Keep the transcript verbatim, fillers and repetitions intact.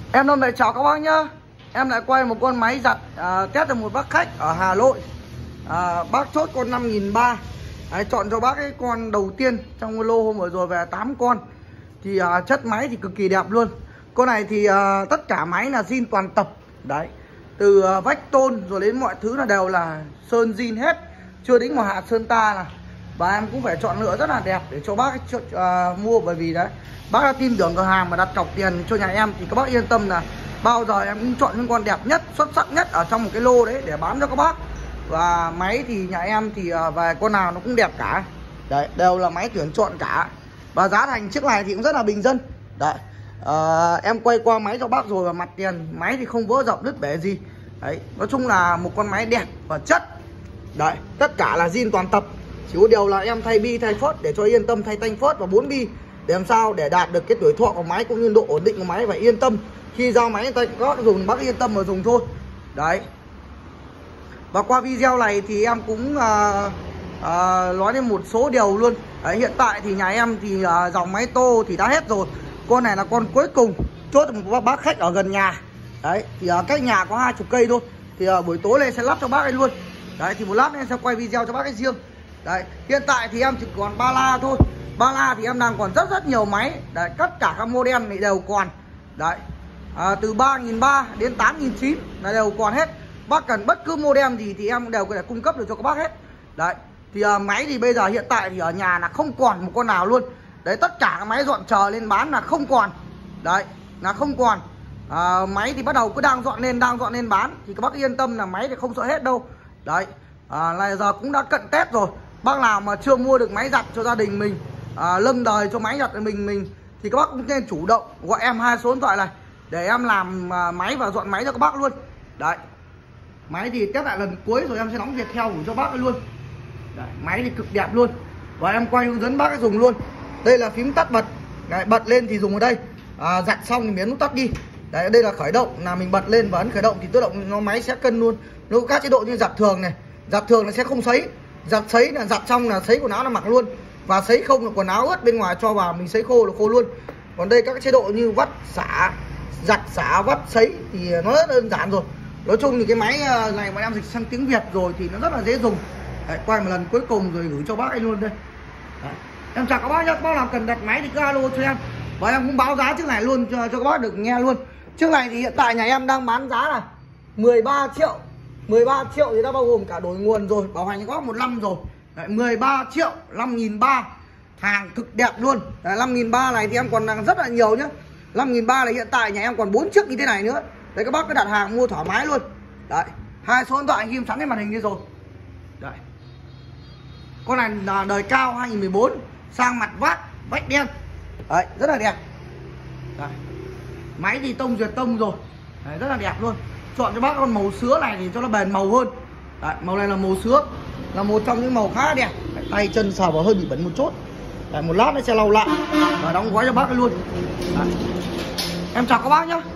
Em Lâm lại chào các bác nhá. Em lại quay một con máy giặt à, test được một bác khách ở Hà Nội. à, Bác chốt con năm nghìn ba trăm. Chọn cho bác cái con đầu tiên trong lô hôm vừa rồi về tám con. Thì à, chất máy thì cực kỳ đẹp luôn. Con này thì à, tất cả máy là zin toàn tập. Đấy, từ à, vách tôn rồi đến mọi thứ là đều là sơn zin hết, chưa đến một hạt sơn ta nào. Và em cũng phải chọn lựa rất là đẹp để cho bác uh, mua. Bởi vì đấy, bác đã tin tưởng cửa hàng và đặt cọc tiền cho nhà em thì các bác yên tâm là bao giờ em cũng chọn những con đẹp nhất, xuất sắc nhất ở trong một cái lô đấy để bán cho các bác. Và máy thì nhà em thì uh, về con nào nó cũng đẹp cả. Đấy, đều là máy tuyển chọn cả. Và giá thành chiếc này thì cũng rất là bình dân. Đấy, uh, em quay qua máy cho bác rồi, và mặt tiền máy thì không vỡ rộng đứt bể gì. Đấy, nói chung là một con máy đẹp và chất. Đấy, tất cả là zin toàn tập. Chỉ có điều là em thay bi thay phốt để cho yên tâm, thay tanh phốt và bốn bi để làm sao để đạt được cái tuổi thọ của máy cũng như độ ổn định của máy. Và yên tâm khi giao máy tay có dùng bác yên tâm mà dùng thôi. Đấy. Và qua video này thì em cũng uh, uh, nói đến một số điều luôn. Đấy, hiện tại thì nhà em thì uh, dòng máy tô thì đã hết rồi. Con này là con cuối cùng chốt một bác khách ở gần nhà. Đấy, thì uh, cách nhà có hai mươi cây thôi. Thì uh, buổi tối lên sẽ lắp cho bác ấy luôn. Đấy, thì một lát em sẽ quay video cho bác ấy riêng. Đấy, hiện tại thì em chỉ còn ba la thôi. Ba la thì em đang còn rất rất nhiều máy. Đấy, tất cả các model này đều còn. Đấy, à, từ ba nghìn ba trăm đến tám nghìn chín trăm là đều còn hết. Bác cần bất cứ model gì thì em đều có thể cung cấp được cho các bác hết. Đấy, thì à, máy thì bây giờ hiện tại thì ở nhà là không còn một con nào luôn. Đấy, tất cả các máy dọn chờ lên bán là không còn. Đấy, là không còn. à, Máy thì bắt đầu cứ đang dọn lên, đang dọn lên bán. Thì các bác yên tâm là máy thì không sợ hết đâu. Đấy, à, là giờ cũng đã cận Tết rồi. Bác nào mà chưa mua được máy giặt cho gia đình mình, à, lâng đời cho máy giặt của mình mình thì các bác cũng nên chủ động gọi em hai số điện thoại này để em làm à, máy và dọn máy cho các bác luôn. Đấy, máy thì test lại lần cuối rồi em sẽ đóng Viettel gửi cho bác luôn. Đấy, máy thì cực đẹp luôn. Và em quay hướng dẫn bác cái dùng luôn. Đây là phím tắt bật. Đấy, bật lên thì dùng ở đây, à, giặt xong thì miễn nút tắt đi. Đấy, đây là khởi động, là mình bật lên và ấn khởi động thì tự động nó máy sẽ cân luôn. Nó có các chế độ như giặt thường này, giặt thường là sẽ không sấy, giặt sấy là giặt xong là sấy quần áo là mặc luôn, và sấy không là quần áo ướt bên ngoài cho vào mình sấy khô là khô luôn. Còn đây các chế độ như vắt xả, giặt xả vắt sấy thì nó rất đơn giản rồi. Nói chung thì cái máy này mà em dịch sang tiếng Việt rồi thì nó rất là dễ dùng. Đấy, quay một lần cuối cùng rồi gửi cho bác ấy luôn đây. Đấy, em chào các bác nhé. Các bác nào cần đặt máy thì cứ alo cho em, và em cũng báo giá chiếc này luôn cho, cho các bác được nghe luôn. Chiếc này thì hiện tại nhà em đang bán giá là mười ba triệu. mười ba triệu thì đã bao gồm cả đổi nguồn rồi, bảo hành có một năm rồi. Đấy, mười ba triệu, năm nghìn ba trăm. Hàng cực đẹp luôn. Đấy, năm nghìn ba trăm này thì em còn đang rất là nhiều nhá. năm nghìn ba trăm này hiện tại nhà em còn bốn chiếc như thế này nữa. Đấy, các bác cứ đặt hàng mua thoải mái luôn. Đấy, hai số điện thoại ghim sẵn trên màn hình kia rồi. Đấy, con này là đời cao hai nghìn mười bốn, sang mặt vát, vách đen. Đấy, rất là đẹp. Đấy, máy thì tông duyệt tông rồi. Đấy, rất là đẹp luôn. Chọn cho bác con màu sứa này thì cho nó bền màu hơn. Đấy, màu này là màu sứa, là một trong những màu khá đẹp. Đấy, tay chân sờ vào hơi bị bẩn một chút. Đấy, một lát nó sẽ lau lại và đóng gói cho bác luôn. Đấy, em chào các bác nhé.